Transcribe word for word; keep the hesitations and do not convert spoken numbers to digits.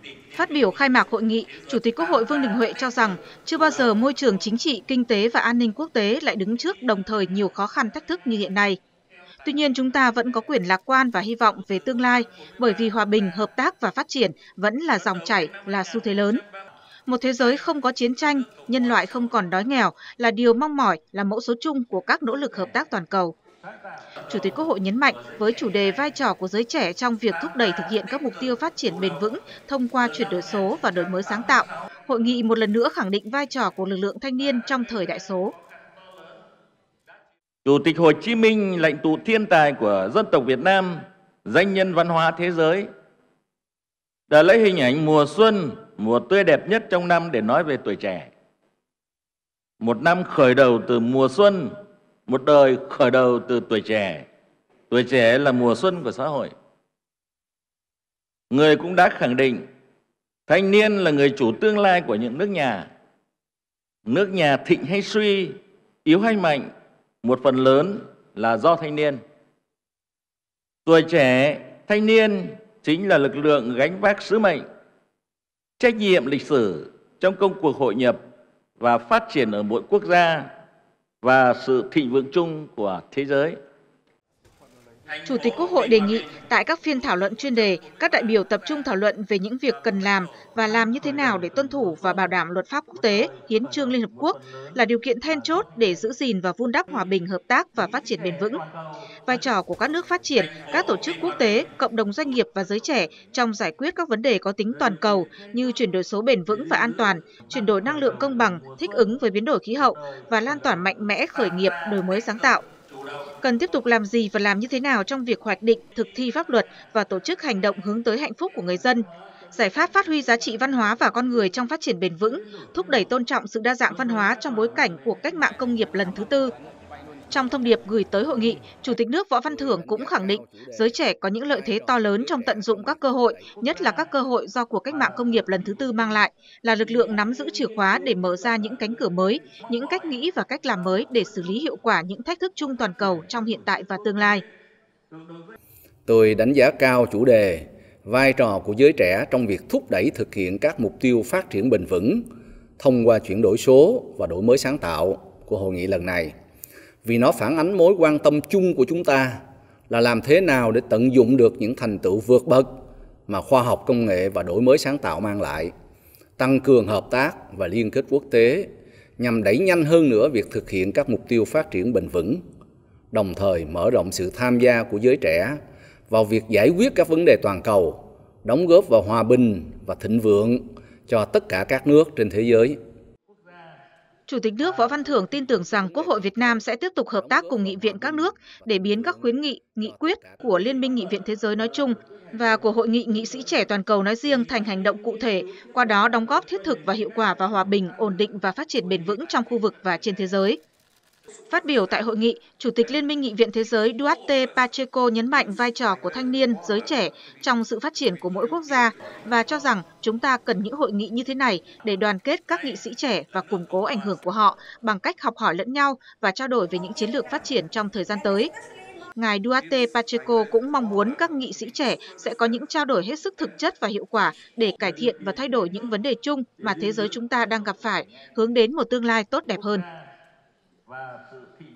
Phát biểu khai mạc hội nghị, Chủ tịch Quốc hội Vương Đình Huệ cho rằng chưa bao giờ môi trường chính trị, kinh tế và an ninh quốc tế lại đứng trước đồng thời nhiều khó khăn thách thức như hiện nay. Tuy nhiên, chúng ta vẫn có quyền lạc quan và hy vọng về tương lai, bởi vì hòa bình, hợp tác và phát triển vẫn là dòng chảy, là xu thế lớn. Một thế giới không có chiến tranh, nhân loại không còn đói nghèo là điều mong mỏi, là mẫu số chung của các nỗ lực hợp tác toàn cầu. Chủ tịch Quốc hội nhấn mạnh với chủ đề vai trò của giới trẻ trong việc thúc đẩy thực hiện các mục tiêu phát triển bền vững thông qua chuyển đổi số và đổi mới sáng tạo, hội nghị một lần nữa khẳng định vai trò của lực lượng thanh niên trong thời đại số. Chủ tịch Hồ Chí Minh, lãnh tụ thiên tài của dân tộc Việt Nam, danh nhân văn hóa thế giới, đã lấy hình ảnh mùa xuân, mùa tươi đẹp nhất trong năm để nói về tuổi trẻ. Một năm khởi đầu từ mùa xuân, một đời khởi đầu từ tuổi trẻ. Tuổi trẻ là mùa xuân của xã hội. Người cũng đã khẳng định thanh niên là người chủ tương lai của những nước nhà. Nước nhà thịnh hay suy, yếu hay mạnh, một phần lớn là do thanh niên. Tuổi trẻ, thanh niên chính là lực lượng gánh vác sứ mệnh, trách nhiệm lịch sử trong công cuộc hội nhập và phát triển ở mỗi quốc gia và sự thịnh vượng chung của thế giới. Chủ tịch Quốc hội đề nghị tại các phiên thảo luận chuyên đề, các đại biểu tập trung thảo luận về những việc cần làm và làm như thế nào để tuân thủ và bảo đảm luật pháp quốc tế, hiến chương Liên Hợp Quốc là điều kiện then chốt để giữ gìn và vun đắp hòa bình, hợp tác và phát triển bền vững. Vai trò của các nước phát triển, các tổ chức quốc tế, cộng đồng doanh nghiệp và giới trẻ trong giải quyết các vấn đề có tính toàn cầu như chuyển đổi số bền vững và an toàn, chuyển đổi năng lượng công bằng, thích ứng với biến đổi khí hậu và lan tỏa mạnh mẽ khởi nghiệp, đổi mới sáng tạo. Cần tiếp tục làm gì và làm như thế nào trong việc hoạch định, thực thi pháp luật và tổ chức hành động hướng tới hạnh phúc của người dân. Giải pháp phát huy giá trị văn hóa và con người trong phát triển bền vững, thúc đẩy tôn trọng sự đa dạng văn hóa trong bối cảnh của cách mạng công nghiệp lần thứ tư. Trong thông điệp gửi tới hội nghị, Chủ tịch nước Võ Văn Thưởng cũng khẳng định giới trẻ có những lợi thế to lớn trong tận dụng các cơ hội, nhất là các cơ hội do cuộc cách mạng công nghiệp lần thứ tư mang lại, là lực lượng nắm giữ chìa khóa để mở ra những cánh cửa mới, những cách nghĩ và cách làm mới để xử lý hiệu quả những thách thức chung toàn cầu trong hiện tại và tương lai. Tôi đánh giá cao chủ đề vai trò của giới trẻ trong việc thúc đẩy thực hiện các mục tiêu phát triển bền vững thông qua chuyển đổi số và đổi mới sáng tạo của hội nghị lần này. Vì nó phản ánh mối quan tâm chung của chúng ta là làm thế nào để tận dụng được những thành tựu vượt bậc mà khoa học công nghệ và đổi mới sáng tạo mang lại, tăng cường hợp tác và liên kết quốc tế nhằm đẩy nhanh hơn nữa việc thực hiện các mục tiêu phát triển bền vững, đồng thời mở rộng sự tham gia của giới trẻ vào việc giải quyết các vấn đề toàn cầu, đóng góp vào hòa bình và thịnh vượng cho tất cả các nước trên thế giới. Chủ tịch nước Võ Văn Thưởng tin tưởng rằng Quốc hội Việt Nam sẽ tiếp tục hợp tác cùng nghị viện các nước để biến các khuyến nghị, nghị quyết của Liên minh Nghị viện Thế giới nói chung và của Hội nghị Nghị sĩ trẻ toàn cầu nói riêng thành hành động cụ thể, qua đó đóng góp thiết thực và hiệu quả vào hòa bình, ổn định và phát triển bền vững trong khu vực và trên thế giới. Phát biểu tại hội nghị, Chủ tịch Liên minh Nghị viện Thế giới Duarte Pacheco nhấn mạnh vai trò của thanh niên, giới trẻ trong sự phát triển của mỗi quốc gia và cho rằng chúng ta cần những hội nghị như thế này để đoàn kết các nghị sĩ trẻ và củng cố ảnh hưởng của họ bằng cách học hỏi lẫn nhau và trao đổi về những chiến lược phát triển trong thời gian tới. Ngài Duarte Pacheco cũng mong muốn các nghị sĩ trẻ sẽ có những trao đổi hết sức thực chất và hiệu quả để cải thiện và thay đổi những vấn đề chung mà thế giới chúng ta đang gặp phải, hướng đến một tương lai tốt đẹp hơn.